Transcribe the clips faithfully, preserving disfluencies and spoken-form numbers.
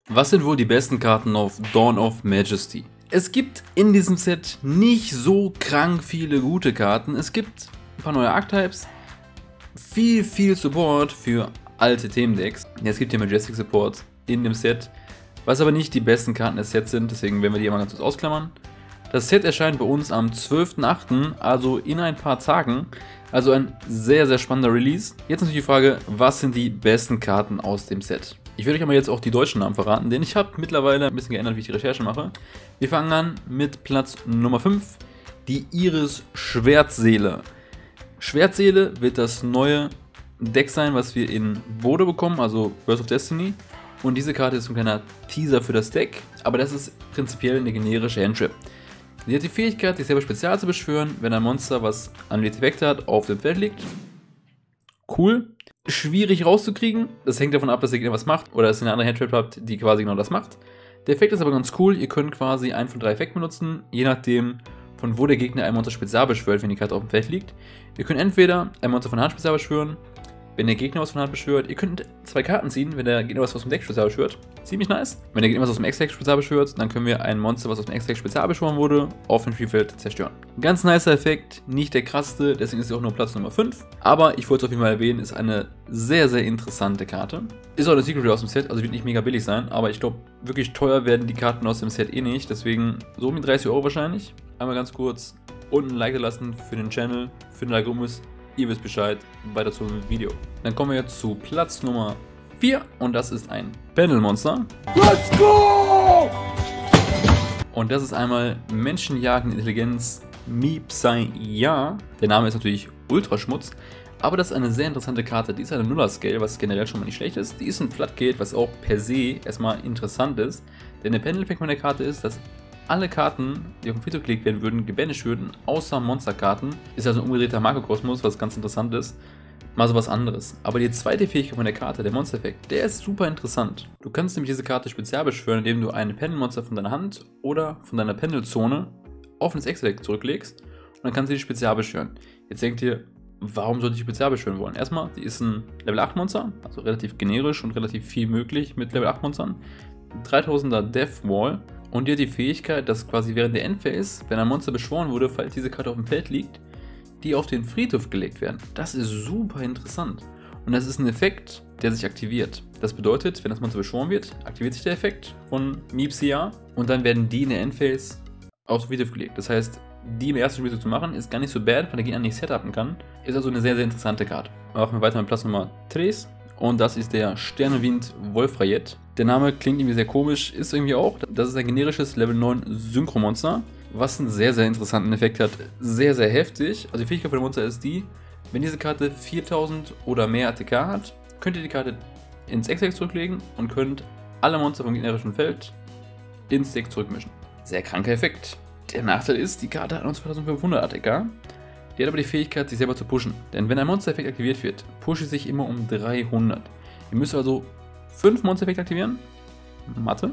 Was sind wohl die besten Karten auf Dawn of Majesty? Es gibt in diesem Set nicht so krank viele gute Karten. Es gibt ein paar neue Archetypes, viel, viel Support für alte Themendecks. Ja, es gibt hier Majestic Support in dem Set, was aber nicht die besten Karten des Sets sind, deswegen werden wir die mal ganz kurz ausklammern. Das Set erscheint bei uns am zwölften achten, also in ein paar Tagen. Also ein sehr, sehr spannender Release. Jetzt natürlich die Frage, was sind die besten Karten aus dem Set? Ich werde euch aber jetzt auch die deutschen Namen verraten, denn ich habe mittlerweile ein bisschen geändert, wie ich die Recherche mache. Wir fangen an mit Platz Nummer fünf, die Iris Schwertseele. Schwertseele wird das neue Deck sein, was wir in Bode bekommen, also Birth of Destiny. Und diese Karte ist ein kleiner Teaser für das Deck, aber das ist prinzipiell eine generische Handtrap. Sie hat die Fähigkeit, sich selber spezial zu beschwören, wenn ein Monster, was angelegte Effekte hat, auf dem Feld liegt. Cool. Schwierig rauszukriegen. Das hängt davon ab, dass ihr irgendwas macht oder dass ihr eine andere Handtrap habt, die quasi genau das macht. Der Effekt ist aber ganz cool. Ihr könnt quasi einen von drei Effekten benutzen, je nachdem, von wo der Gegner ein Monster spezial beschwört, wenn die Karte auf dem Feld liegt. Ihr könnt entweder ein Monster von der Hand spezial beschwören, wenn der Gegner was von der Hand beschwört. Ihr könnt zwei Karten ziehen, wenn der Gegner was aus dem Deck spezial beschwört. Ziemlich nice. Wenn der Gegner was aus dem Ex-Deck spezial beschwört, dann können wir ein Monster, was aus dem Ex-Deck spezial beschworen wurde, auf dem Spielfeld zerstören. Ganz nicer Effekt, nicht der krasseste, deswegen ist sie auch nur Platz Nummer fünf. Aber ich wollte es auf jeden Fall erwähnen, ist eine sehr, sehr interessante Karte. Ist auch eine Secret Rare aus dem Set, also wird nicht mega billig sein, aber ich glaube, wirklich teuer werden die Karten aus dem Set eh nicht. Deswegen so um die dreißig Euro wahrscheinlich. Einmal ganz kurz unten ein Like lassen für den Channel, für den Algorithmus. Ihr wisst Bescheid, weiter zum Video. Dann kommen wir jetzt zu Platz Nummer vier und das ist ein Panel-Monster. Let's go! Und das ist einmal Menschenjagende Intelligenz Mipsaya. Der Name ist natürlich Ultraschmutz, aber das ist eine sehr interessante Karte. Die ist eine Nuller-Scale, was generell schon mal nicht schlecht ist. Die ist ein Floodgate, was auch per se erstmal interessant ist. Denn der Panel-Effekt von der Karte ist, dass alle Karten, die auf den Friedhof gelegt werden würden, gebanished würden, außer Monsterkarten. Ist also ein umgedrehter Makrokosmos, was ganz interessant ist. Mal so was anderes. Aber die zweite Fähigkeit von der Karte, der Monster-Effekt, der ist super interessant. Du kannst nämlich diese Karte spezial beschwören, indem du ein Panel-Monster von deiner Hand oder von deiner Panel-Zone auf ins Ex-Deck zurücklegst und dann kannst du die spezial beschwören. Jetzt denkt ihr, warum sollte ich spezial beschwören wollen? Erstmal, die ist ein Level acht Monster, also relativ generisch und relativ viel möglich mit Level acht Monstern. dreitausender Death Wall. Und die hat die Fähigkeit, dass quasi während der Endphase, wenn ein Monster beschworen wurde, falls diese Karte auf dem Feld liegt, die auf den Friedhof gelegt werden. Das ist super interessant. Und das ist ein Effekt, der sich aktiviert. Das bedeutet, wenn das Monster beschworen wird, aktiviert sich der Effekt von Mipsaya und dann werden die in der Endphase auf den Friedhof gelegt. Das heißt, die im ersten Spiel so zu machen, ist gar nicht so bad, weil der Gegner nicht setupen kann. Ist also eine sehr, sehr interessante Karte. Machen wir weiter mit Platz Nummer drei. Und das ist der Sternenwind Wolfrayet. Der Name klingt irgendwie sehr komisch, ist irgendwie auch. Das ist ein generisches Level neun Synchromonster, was einen sehr, sehr interessanten Effekt hat. Sehr, sehr heftig. Also die Fähigkeit von dem Monster ist die, wenn diese Karte viertausend oder mehr A T K hat, könnt ihr die Karte ins Ex-Deck zurücklegen und könnt alle Monster vom gegnerischen Feld ins Deck zurückmischen. Sehr kranker Effekt. Der Nachteil ist, die Karte hat nur zweitausendfünfhundert A T K. Die hat aber die Fähigkeit, sich selber zu pushen. Denn wenn ein Monster-Effekt aktiviert wird, pusht es sich immer um dreihundert. Ihr müsst also fünf Monster-Effekte aktivieren, Mathe,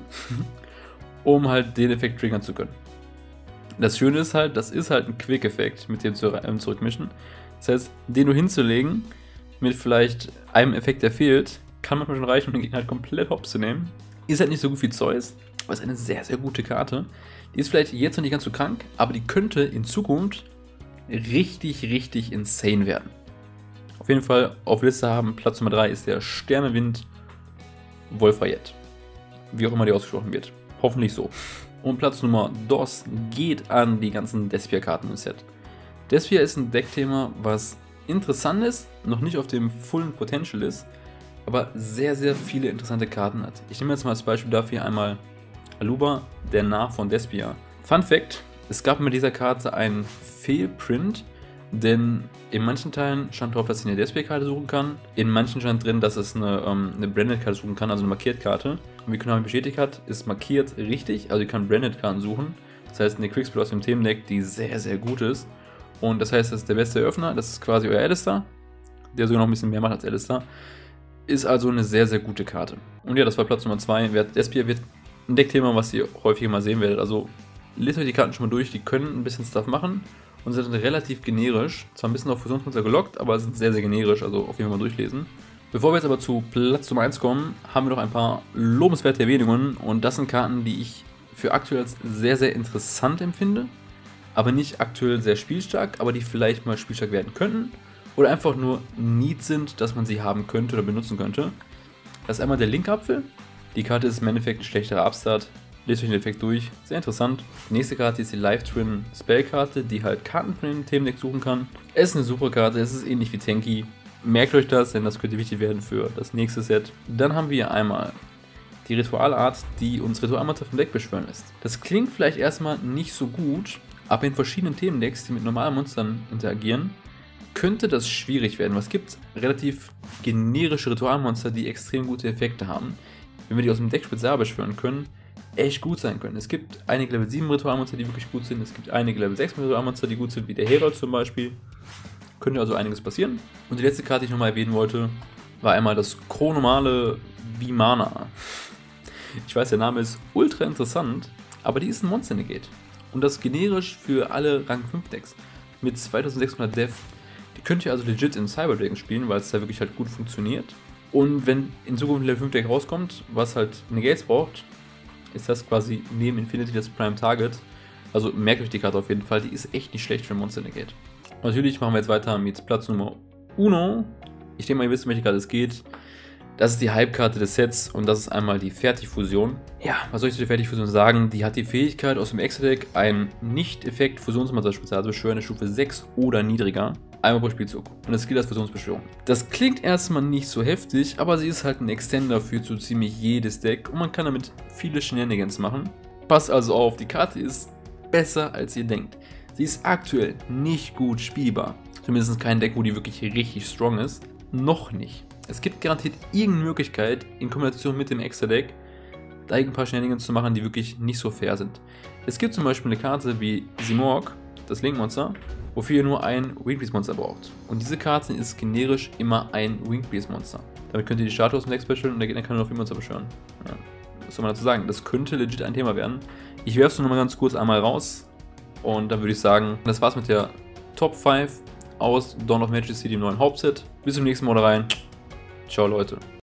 um halt den Effekt triggern zu können. Das Schöne ist halt, das ist halt ein Quick-Effekt mit dem Zurückmischen. Das heißt, den nur hinzulegen, mit vielleicht einem Effekt, der fehlt, kann manchmal schon reichen, um den Gegner halt komplett hops zu nehmen. Ist halt nicht so gut wie Zeus, aber ist eine sehr, sehr gute Karte. Die ist vielleicht jetzt noch nicht ganz so krank, aber die könnte in Zukunft richtig, richtig insane werden. Auf jeden Fall auf Liste haben, Platz Nummer drei ist der Sternenwind Wolfrayet. Wie auch immer die ausgesprochen wird. Hoffentlich so. Und Platz Nummer dos geht an die ganzen Despia-Karten im Set. Despia ist ein Deckthema, was interessant ist, noch nicht auf dem vollen Potential ist, aber sehr, sehr viele interessante Karten hat. Ich nehme jetzt mal als Beispiel dafür einmal Aluba, der Narr von Despia. Fun Fact: Es gab mit dieser Karte einen Fehlprint, denn in manchen Teilen stand drauf, dass ich eine Despia-Karte suchen kann. In manchen stand drin, dass es eine, ähm, eine Branded-Karte suchen kann, also eine Markiert-Karte. Und wie Konami bestätigt hat, ist markiert richtig, also ich kann Branded-Karten suchen. Das heißt, eine Quickspell aus dem Themendeck, die sehr, sehr gut ist. Und das heißt, das ist der beste Eröffner, das ist quasi euer Alistair, der sogar noch ein bisschen mehr macht als Alistair. Ist also eine sehr, sehr gute Karte. Und ja, das war Platz Nummer zwei. Despia wird ein Deckthema, was ihr häufiger mal sehen werdet. Also lest euch die Karten schon mal durch, die können ein bisschen Stuff machen und sind relativ generisch. Zwar ein bisschen auf Fusionsmonster gelockt, aber sind sehr, sehr generisch, also auf jeden Fall mal durchlesen. Bevor wir jetzt aber zu Platz Nummer eins kommen, haben wir noch ein paar lobenswerte Erwähnungen und das sind Karten, die ich für aktuell als sehr, sehr interessant empfinde, aber nicht aktuell sehr spielstark, aber die vielleicht mal spielstark werden könnten oder einfach nur Need sind, dass man sie haben könnte oder benutzen könnte. Das ist einmal der Link-Apfel. Die Karte ist im Endeffekt ein schlechterer Upstart. Lest euch den Effekt durch, sehr interessant. Die nächste Karte ist die Live-Twin Spell-Karte, die halt Karten von dem Themendeck suchen kann. Es ist eine super Karte, es ist ähnlich wie Tenki. Merkt euch das, denn das könnte wichtig werden für das nächste Set. Dann haben wir einmal die Ritualart, die uns Ritualmonster vom Deck beschwören lässt. Das klingt vielleicht erstmal nicht so gut, aber in verschiedenen Themendecks, die mit normalen Monstern interagieren, könnte das schwierig werden. Es gibt relativ generische Ritualmonster, die extrem gute Effekte haben. Wenn wir die aus dem Deck spezial beschwören können, echt gut sein können. Es gibt einige Level sieben Ritualmonster, die wirklich gut sind. Es gibt einige Level sechs Ritualmonster, die gut sind, wie der Herald zum Beispiel. Könnte also einiges passieren. Und die letzte Karte, die ich nochmal erwähnen wollte, war einmal das chronomale Vimana. Ich weiß, der Name ist ultra interessant, aber die ist ein Monster Negate. Und das generisch für alle Rang fünf Decks. Mit zweitausendsechshundert Def. Die könnt ihr also legit in Cyberdragon spielen, weil es da wirklich halt gut funktioniert. Und wenn in Zukunft ein Level fünf Deck rauskommt, was halt Negates braucht, ist das quasi neben Infinity das Prime Target. Also merkt euch die Karte auf jeden Fall, die ist echt nicht schlecht für Monster Negate. Und natürlich machen wir jetzt weiter mit Platz Nummer eins. Ich denke mal, ihr wisst, um welche Karte es geht. Das ist die Hype-Karte des Sets und das ist einmal die Fertigfusion. Ja, was soll ich zu der Fertigfusion sagen? Die hat die Fähigkeit aus dem Extra-Deck, ein Nicht-Effekt-Fusionsmonster-Spezial zu beschwören, Stufe sechs oder niedriger, einmal pro Spielzug. Und das gilt als Fusionsbeschwörung. Das klingt erstmal nicht so heftig, aber sie ist halt ein Extender für so ziemlich jedes Deck und man kann damit viele Shenanigans machen. Passt also auf, die Karte ist besser als ihr denkt. Sie ist aktuell nicht gut spielbar. Zumindest kein Deck, wo die wirklich richtig strong ist. Noch nicht. Es gibt garantiert irgendeine Möglichkeit, in Kombination mit dem Extra-Deck, da ein paar Shenanigans zu machen, die wirklich nicht so fair sind. Es gibt zum Beispiel eine Karte wie Simorgh, das Link-Monster, wofür ihr nur ein Winged-Monster braucht. Und diese Karte ist generisch immer ein Winged-Monster. Damit könnt ihr die Statue aus dem Deck specialen und der Gegner kann nur noch Winged-Monster beschwören. Ja, was soll man dazu sagen? Das könnte legit ein Thema werden. Ich werfe es nur mal ganz kurz einmal raus. Und dann würde ich sagen, das war's mit der Top fünf aus Dawn of Majesty, dem neuen Hauptset. Bis zum nächsten Mal rein. Ciao Leute.